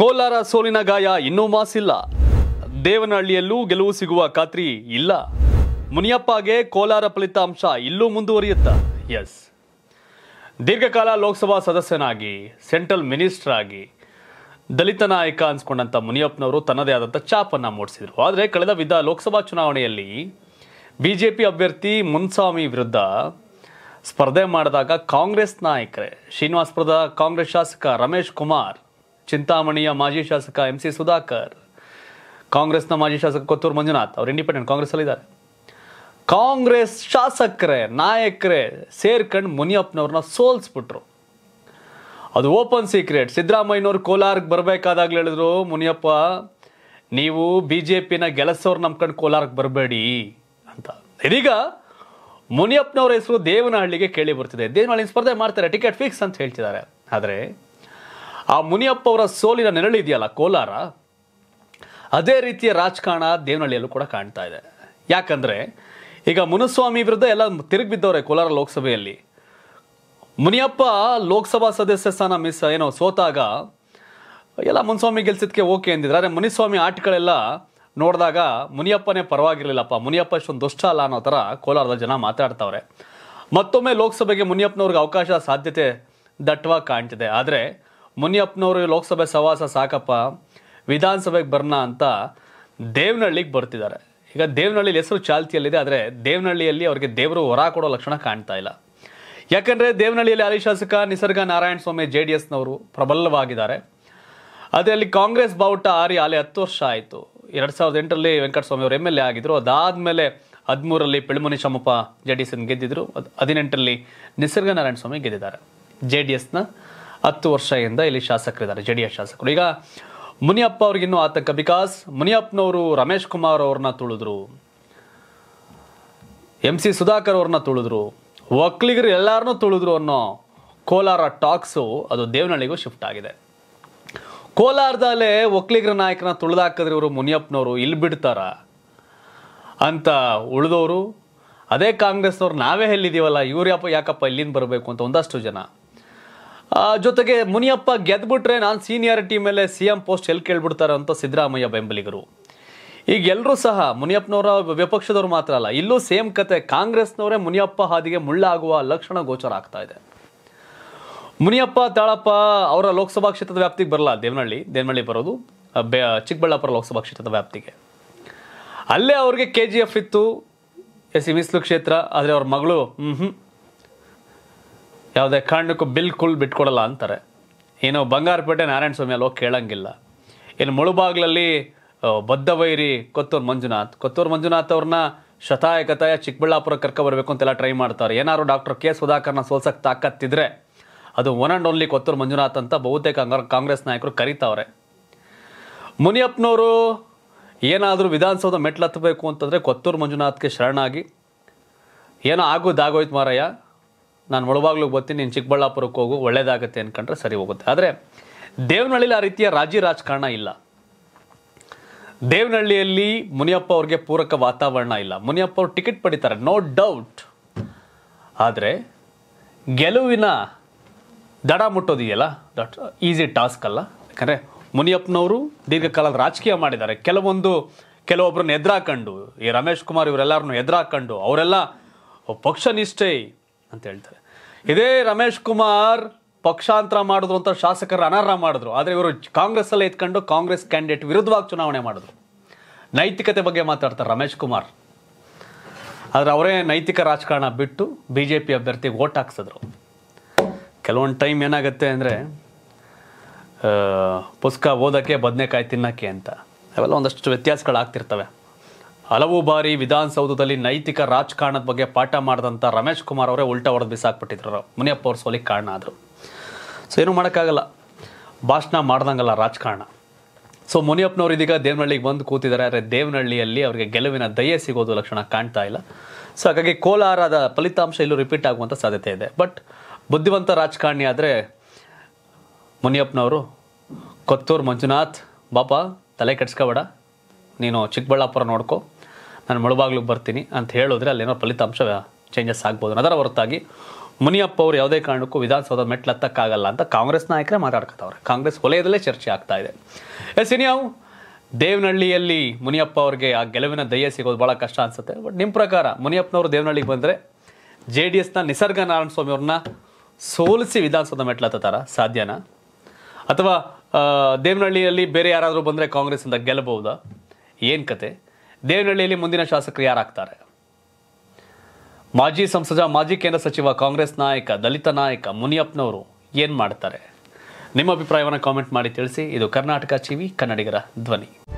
ಕೋಲಾರ ಸೋಲಿನ ಗಾಯ ಇನ್ನೂ ಮಾಸಿಲ್ಲ. ದೇವನಹಳ್ಳಿಯಲ್ಲೂ ಗೆಲುವು ಸಿಗುವ ಖಾತ್ರಿ ಇಲ್ಲ. ಮುನಿಯಪ್ಪಗೆ ಕೋಲಾರ ಫಲಿತಾಂಶ ಇಲ್ಲೂ ಮುಂದುವರಿಯುತ್ತಾ? ಎಸ್, ದೀರ್ಘಕಾಲ ಲೋಕಸಭಾ ಸದಸ್ಯನಾಗಿ, ಸೆಂಟ್ರಲ್ ಮಿನಿಸ್ಟರ್ ಆಗಿ, ದಲಿತ ನಾಯಕ ಅನ್ಸ್ಕೊಂಡಂತ ಮುನಿಯಪ್ಪನವರು ತನ್ನದೇ ಆದಂಥ ಚಾಪನ್ನು ಮೂಡಿಸಿದರು. ಆದರೆ ಕಳೆದ ಲೋಕಸಭಾ ಚುನಾವಣೆಯಲ್ಲಿ ಬಿಜೆಪಿ ಅಭ್ಯರ್ಥಿ ಮುನ್ಸ್ವಾಮಿ ವಿರುದ್ಧ ಸ್ಪರ್ಧೆ ಮಾಡಿದಾಗ ಕಾಂಗ್ರೆಸ್ ನಾಯಕರೇ, ಶ್ರೀನಿವಾಸಪುರದ ಕಾಂಗ್ರೆಸ್ ಶಾಸಕ ರಮೇಶ್ ಕುಮಾರ್, ಚಿಂತಾಮಣಿಯ ಮಾಜಿ ಶಾಸಕ MC ಸುಧಾಕರ್, ಕಾಂಗ್ರೆಸ್ನ ಮಾಜಿ ಶಾಸಕ ಕೊತ್ತೂರು ಮಂಜುನಾಥ್, ಅವರು ಇಂಡಿಪೆಂಡೆಂಟ್ ಕಾಂಗ್ರೆಸ್ಸಲ್ಲಿದ್ದಾರೆ. ಕಾಂಗ್ರೆಸ್ ಶಾಸಕರೇ, ನಾಯಕರೇ ಸೇರ್ಕೊಂಡು ಮುನಿಯಪ್ಪನವ್ರನ್ನ ಸೋಲ್ಸ್ಬಿಟ್ರು. ಅದು ಓಪನ್ ಸೀಕ್ರೆಟ್. ಸಿದ್ದರಾಮಯ್ಯನವ್ರು ಕೋಲಾರಕ್ಕೆ ಬರಬೇಕಾದಾಗಲೇ ಹೇಳಿದ್ರು, ಮುನಿಯಪ್ಪ ನೀವು BJPನ ಗೆಲ್ಲಿಸೋರು ನಂಬ್ಕೊಂಡು ಕೋಲಾರಕ್ಕೆ ಬರಬೇಡಿ ಅಂತ. ಇದೀಗ ಮುನಿಯಪ್ಪನವ್ರ ಹೆಸರು ದೇವನಹಳ್ಳಿಗೆ ಕೇಳಿ ಬರ್ತಿದೆ. ದೇವನಹಳ್ಳಿ ಸ್ಪರ್ಧೆ ಮಾಡ್ತಾರೆ, ಟಿಕೆಟ್ ಫಿಕ್ಸ್ ಅಂತ ಹೇಳ್ತಿದ್ದಾರೆ. ಆದರೆ ಆ ಮುನಿಯಪ್ಪ ಅವರ ಸೋಲಿನ ನೆರಳಿದೆಯಲ್ಲ ಕೋಲಾರ, ಅದೇ ರೀತಿಯ ರಾಜಕಾರಣ ದೇವನಹಳ್ಳಿಯಲ್ಲೂ ಕೂಡ ಕಾಣ್ತಾ ಇದೆ. ಯಾಕಂದ್ರೆ ಈಗ ಮುನಿಸ್ವಾಮಿ ವಿರುದ್ಧ ಎಲ್ಲ ತಿರುಗಿ ಬಿದ್ದವ್ರೆ ಕೋಲಾರ ಲೋಕಸಭೆಯಲ್ಲಿ. ಮುನಿಯಪ್ಪ ಲೋಕಸಭಾ ಸದಸ್ಯ ಸ್ಥಾನ ಸೋತಾಗ ಎಲ್ಲ ಮುನಿಸ್ವಾಮಿ ಗೆಲ್ಸಿದ್ಕೆ ಓಕೆ ಅಂದಿದ್ರು. ಆದರೆ ಮುನಿಸ್ವಾಮಿ ಆಟಗಳೆಲ್ಲ ನೋಡಿದಾಗ ಮುನಿಯಪ್ಪನೇ ಪರವಾಗಿರ್ಲಿಲ್ಲಪ್ಪ, ಮುನಿಯಪ್ಪ ಇಷ್ಟೊಂದು ದುಷ್ಟ ಅಲ್ಲ ಅನ್ನೋ ಥರ ಕೋಲಾರದ ಜನ ಮಾತಾಡ್ತಾವ್ರೆ. ಮತ್ತೊಮ್ಮೆ ಲೋಕಸಭೆಗೆ ಮುನಿಯಪ್ಪನವ್ರಿಗೆ ಅವಕಾಶ ಸಾಧ್ಯತೆ ದಟ್ಟವಾಗಿ ಕಾಣ್ತಿದೆ. ಆದರೆ ಮುನಿಯಪ್ಪನವರು ಲೋಕಸಭೆ ಸವಾಸ ಸಾಕಪ್ಪ, ವಿಧಾನಸಭೆಗೆ ಬರ್ನ ಅಂತ ದೇವನಹಳ್ಳಿಗೆ ಬರ್ತಿದ್ದಾರೆ. ಈಗ ದೇವನಹಳ್ಳಿ ಹೆಸರು ಚಾಲ್ತಿಯಲ್ಲಿದೆ, ಆದರೆ ದೇವನಹಳ್ಳಿಯಲ್ಲಿ ಅವರಿಗೆ ದೇವರು ಹೊರ ಕೊಡೋ ಲಕ್ಷಣ ಕಾಣ್ತಾ ಇಲ್ಲ. ಯಾಕಂದರೆ ದೇವನಹಳ್ಳಿಯಲ್ಲಿ ಹಾಲಿ ಶಾಸಕ ನಿಸರ್ಗ ನಾರಾಯಣ ಸ್ವಾಮಿ JDSನವರು ಪ್ರಬಲವಾಗಿದ್ದಾರೆ. ಅದೇ ಅಲ್ಲಿ ಕಾಂಗ್ರೆಸ್ ಬಾವುಟ ಆರಿ 10 ವರ್ಷ ಆಯಿತು. 2008ರಲ್ಲಿ ವೆಂಕಟಸ್ವಾಮಿ ಅವರು MLA ಆಗಿದ್ರು. ಅದಾದಮೇಲೆ 13ರಲ್ಲಿ ಪಿಳ್ಮುನಿ ಶಮಪ್ಪ JDS ಗೆದ್ದಿದ್ರು. 18ರಲ್ಲಿ ನಿಸರ್ಗ ನಾರಾಯಣ ಸ್ವಾಮಿ ಗೆದ್ದಿದ್ದಾರೆ. JDSನ 10 ವರ್ಷದಿಂದ ಇಲ್ಲಿ ಶಾಸಕರಿದ್ದಾರೆ, JDS ಶಾಸಕರು. ಈಗ ಮುನಿಯಪ್ಪ ಅವ್ರಿಗಿನ್ನೂ ಆತಂಕ. ಬಿಕಾಸ್ ಮುನಿಯಪ್ಪನವರು ರಮೇಶ್ ಕುಮಾರ್ ಅವ್ರನ್ನ ತುಳಿದ್ರು, MC ಸುಧಾಕರ್ ಅವ್ರನ್ನ ತುಳಿದ್ರು, ಒಕ್ಕಲಿಗರು ಎಲ್ಲಾರನ್ನೂ ತುಳಿದ್ರು ಅನ್ನೋ ಕೋಲಾರ ಟಾಕ್ಸು ಅದು ದೇವನಹಳ್ಳಿಗೂ ಶಿಫ್ಟ್ ಆಗಿದೆ. ಕೋಲಾರದಲ್ಲೇ ಒಕ್ಕಲಿಗರ ನಾಯಕನ ತುಳಿದಾಕಿದ್ರೆ ಇವರು ಮುನಿಯಪ್ಪನವರು ಇಲ್ಲಿ ಬಿಡ್ತಾರ ಅಂತ ಉಳಿದವರು, ಅದೇ ಕಾಂಗ್ರೆಸ್ನವ್ರು ನಾವೇ ಎಲ್ಲಿದ್ದೀವಲ್ಲ, ಇವ್ರು ಯಾಕಪ್ಪ ಇಲ್ಲಿಂದ ಬರಬೇಕು ಅಂತ ಒಂದಷ್ಟು ಜನ. ಜೊತೆಗೆ ಮುನಿಯಪ್ಪ ಗೆದ್ಬಿಟ್ರೆ ನಾನು ಸೀನಿಯಾರಿಟಿ ಮೇಲೆ CM ಪೋಸ್ಟ್ ಎಲ್ಲಿ ಕೇಳ್ಬಿಡ್ತಾರೆ ಅಂತ ಸಿದ್ದರಾಮಯ್ಯ ಬೆಂಬಲಿಗರು. ಈಗ ಎಲ್ಲರೂ ಸಹ ಮುನಿಯಪ್ಪನವರ ವಿಪಕ್ಷದವ್ರು ಮಾತ್ರ ಅಲ್ಲ, ಇಲ್ಲೂ ಸೇಮ್ ಕತೆ. ಕಾಂಗ್ರೆಸ್ನವರೇ ಮುನಿಯಪ್ಪ ಹಾದಿಗೆ ಮುಳ್ಳಾಗುವ ಲಕ್ಷಣ ಗೋಚರ ಆಗ್ತಾ ಇದೆ. ಮುನಿಯಪ್ಪ ತಾಳಪ್ಪ ಅವರ ಲೋಕಸಭಾ ಕ್ಷೇತ್ರದ ವ್ಯಾಪ್ತಿಗೆ ಬರಲ್ಲ. ದೇವನಹಳ್ಳಿ ಬರೋದು ಚಿಕ್ಕಬಳ್ಳಾಪುರ ಲೋಕಸಭಾ ಕ್ಷೇತ್ರದ ವ್ಯಾಪ್ತಿಗೆ. ಅಲ್ಲೇ ಅವ್ರಿಗೆ KGF ಇತ್ತು, SC ಮೀಸಲು ಕ್ಷೇತ್ರ. ಆದರೆ ಅವ್ರ ಮಗಳು ಯಾವುದೇ ಕಾರಣಕ್ಕೂ ಬಿಲ್ಕುಲ್ ಬಿಟ್ಕೊಡಲ್ಲ ಅಂತಾರೆ. ಏನೋ ಬಂಗಾರಪೇಟೆ ನಾರಾಯಣ ಸ್ವಾಮಿ ಅಲ್ಲಿ ಹೋಗಿ ಕೇಳಂಗಿಲ್ಲ. ಇನ್ನು ಮುಳುಬಾಗ್ಲಲ್ಲಿ ಬದ್ಧವೈರಿ ಕೊತ್ತೂರು ಮಂಜುನಾಥ್ ಅವ್ರನ್ನ ಶತಾಯ ಚಿಕ್ಕಬಳ್ಳಾಪುರ ಕರ್ಕೊಬರ್ಬೇಕು ಅಂತೆಲ್ಲ ಟ್ರೈ ಮಾಡ್ತಾರೆ. ಏನಾದ್ರು ಡಾಕ್ಟರ್ K ಸುಧಾಕರ್ನ ಸೋಲ್ಸಕ್ಕೆ ತಾಕತ್ತಿದ್ರೆ ಅದು one and only Kothur Manjunath ಅಂತ ಬಹುತೇಕ ಕಾಂಗ್ರೆಸ್ ನಾಯಕರು ಕರೀತಾವ್ರೆ. ಮುನಿಯಪ್ಪನವರು ಏನಾದರೂ ವಿಧಾನಸೌಧ ಮೆಟ್ಲು ಹತ್ತಬೇಕು ಅಂತಂದರೆ ಕೊತ್ತೂರು ಮಂಜುನಾಥ್ಗೆ ಶರಣಾಗಿ, ಏನೋ ಆಗೋಯ್ತು ಮಾರಯ್ಯ, ನಾನು ಮುಳುಬಾಗ್ಲಿಗೆ ಬರ್ತೀನಿ, ನೀನು ಚಿಕ್ಕಬಳ್ಳಾಪುರಕ್ಕೆ ಹೋಗು, ಒಳ್ಳೇದಾಗತ್ತೆ ಅನ್ಕೊಂಡ್ರೆ ಸರಿ ಹೋಗುತ್ತೆ. ಆದರೆ ದೇವನಹಳ್ಳಿಲಿ ಆ ರೀತಿಯ ರಾಜಕಾರಣ ಇಲ್ಲ. ದೇವನಹಳ್ಳಿಯಲ್ಲಿ ಮುನಿಯಪ್ಪ ಅವ್ರಿಗೆ ಪೂರಕ ವಾತಾವರಣ ಇಲ್ಲ. ಮುನಿಯಪ್ಪ ಅವ್ರು ಟಿಕೆಟ್ ಪಡಿತಾರೆ, ನೋ ಡೌಟ್. ಆದರೆ ಗೆಲುವಿನ ದಡ ಮುಟ್ಟೋದಿದೆಯಲ್ಲ, ದಟ್ ಈಸಿ ಟಾಸ್ಕ್ ಅಲ್ಲ. ಯಾಕಂದರೆ ಮುನಿಯಪ್ಪನವರು ದೀರ್ಘಕಾಲದ ರಾಜಕೀಯ ಮಾಡಿದ್ದಾರೆ. ಕೆಲವೊಬ್ಬರನ್ನ ಎದುರಾಕೊಂಡು, ಈ ರಮೇಶ್ ಕುಮಾರ್ ಇವರೆಲ್ಲರನ್ನು ಎದುರಾಕೊಂಡು ಅವರೆಲ್ಲ ಪಕ್ಷ ನಿಷ್ಠೆ ಅಂತ ಹೇಳ್ತಾರೆ. ಇದೇ ರಮೇಶ್ ಕುಮಾರ್ ಪಕ್ಷಾಂತರ ಮಾಡಿದ್ರು ಅಂತ ಶಾಸಕರ ಅನರ್ಹ ಮಾಡಿದ್ರು. ಆದರೆ ಇವರು ಕಾಂಗ್ರೆಸ್ಸಲ್ಲೇ ಎತ್ಕೊಂಡು ಕಾಂಗ್ರೆಸ್ ಕ್ಯಾಂಡಿಡೇಟ್ ವಿರುದ್ಧವಾಗಿ ಚುನಾವಣೆ ಮಾಡಿದ್ರು. ನೈತಿಕತೆ ಬಗ್ಗೆ ಮಾತಾಡ್ತಾರೆ ರಮೇಶ್ ಕುಮಾರ್. ಆದರೆ ಅವರೇ ನೈತಿಕ ರಾಜಕಾರಣ ಬಿಟ್ಟು BJP ಅಭ್ಯರ್ಥಿಗೆ ಓಟ್ ಹಾಕ್ಸಿದ್ರು. ಕೆಲವೊಂದು ಟೈಮ್ ಏನಾಗುತ್ತೆ ಅಂದರೆ ಪುಸ್ತಕ ಓದೋಕ್ಕೆ ಬದನೆಕಾಯಿ ತಿನ್ನೋಕ್ಕೆ ಅಂತ, ಅವೆಲ್ಲ ಒಂದಷ್ಟು ವ್ಯತ್ಯಾಸಗಳಾಗ್ತಿರ್ತವೆ. ಹಲವು ಬಾರಿ ವಿಧಾನಸೌಧದಲ್ಲಿ ನೈತಿಕ ರಾಜಕಾರಣದ ಬಗ್ಗೆ ಪಾಠ ಮಾಡಿದಂಥ ರಮೇಶ್ ಕುಮಾರ್ ಅವರೇ ಉಲ್ಟಾ ಹೊಡೆದು ಬಿಸಾಕ್ಬಿಟ್ಟಿದ್ರು. ಮುನಿಯಪ್ಪ ಅವ್ರ ಸೋಲಿಗೆ ಕಾರಣ ಆದರು. ಸೊ ಏನೂ ಮಾಡೋಕ್ಕಾಗಲ್ಲ, ಭಾಷಣ ಮಾಡ್ದಂಗಲ್ಲ ರಾಜಕಾರಣ. ಸೊ ಮುನಿಯಪ್ಪನವ್ರು ಇದೀಗ ದೇವನಹಳ್ಳಿಗೆ ಬಂದು ಕೂತಿದ್ದಾರೆ. ಆದರೆ ದೇವನಹಳ್ಳಿಯಲ್ಲಿ ಅವರಿಗೆ ಗೆಲುವಿನ ದಯೆ ಸಿಗೋದು ಲಕ್ಷಣ ಕಾಣ್ತಾ ಇಲ್ಲ. ಸೊ ಹಾಗಾಗಿ ಕೋಲಾರದ ಫಲಿತಾಂಶ ಇಲ್ಲೂ ರಿಪೀಟ್ ಆಗುವಂಥ ಸಾಧ್ಯತೆ ಇದೆ. ಬಟ್ ಬುದ್ಧಿವಂತ ರಾಜಕಾರಣಿ ಆದರೆ ಮುನಿಯಪ್ಪನವರು ಕೊತ್ತೂರು ಮಂಜುನಾಥ್, ಬಾಪ ತಲೆ ಕೆಡ್ಸ್ಕೋಬೇಡ, ನೀನು ಚಿಕ್ಕಬಳ್ಳಾಪುರ ನೋಡ್ಕೊ, ನಾನು ಮುಳುಬಾಗ್ಲಿಗೆ ಬರ್ತೀನಿ ಅಂತ ಹೇಳಿದ್ರೆ ಅಲ್ಲೇನೋ ಫಲಿತಾಂಶ ಚೇಂಜಸ್ ಆಗ್ಬೋದು. ಅದರ ಹೊರತಾಗಿ ಮುನಿಯಪ್ಪ ಅವರು ಯಾವುದೇ ಕಾರಣಕ್ಕೂ ವಿಧಾನಸೌಧ ಮೆಟ್ಲತ್ತಕ್ಕಾಗಲ್ಲ ಅಂತ ಕಾಂಗ್ರೆಸ್ ನಾಯಕರೇ ಮಾತಾಡ್ಕೊತಾವ್ರೆ. ಕಾಂಗ್ರೆಸ್ ವಲಯದಲ್ಲೇ ಚರ್ಚೆ ಆಗ್ತಾ ಇದೆ. ಇನ್ಯಾವು ದೇವನಹಳ್ಳಿಯಲ್ಲಿ ಮುನಿಯಪ್ಪ ಅವ್ರಿಗೆ ಆ ಗೆಲುವಿನ ದಯ್ಯ ಸಿಗೋದು ಭಾಳ ಕಷ್ಟ ಅನ್ಸುತ್ತೆ. ಬಟ್ ನಿಮ್ಮ ಪ್ರಕಾರ ಮುನಿಯಪ್ಪನವರು ದೇವನಹಳ್ಳಿಗೆ ಬಂದರೆ JDSನ ನಿಸರ್ಗ ನಾರಾಯಣ ಸ್ವಾಮಿ ಅವ್ರನ್ನ ಸೋಲಿಸಿ ವಿಧಾನಸೌಧ ಮೆಟ್ಲತ್ತಾರ ಸಾಧ್ಯನಾ? ಅಥವಾ ದೇವನಹಳ್ಳಿಯಲ್ಲಿ ಬೇರೆ ಯಾರಾದರೂ ಬಂದರೆ ಕಾಂಗ್ರೆಸ್ಸಿಂದ ಗೆಲ್ಲಬಹುದಾ? ಏನು ಕತೆ? ದೇವನಹಳ್ಳಿಯಲ್ಲಿ ಮುಂದಿನ ಶಾಸಕರು ಯಾರಾಗ್ತಾರೆ? ಮಾಜಿ ಸಂಸದ, ಮಾಜಿ ಕೇಂದ್ರ ಸಚಿವ, ಕಾಂಗ್ರೆಸ್ ನಾಯಕ, ದಲಿತ ನಾಯಕ ಮುನಿಯಪ್ಪನವರು ಏನು ಮಾಡ್ತಾರೆ? ನಿಮ್ಮ ಅಭಿಪ್ರಾಯವನ್ನು ಕಾಮೆಂಟ್ ಮಾಡಿ ತಿಳಿಸಿ. ಇದು ಕರ್ನಾಟಕ ಟಿವಿ, ಕನ್ನಡಿಗರ ಧ್ವನಿ.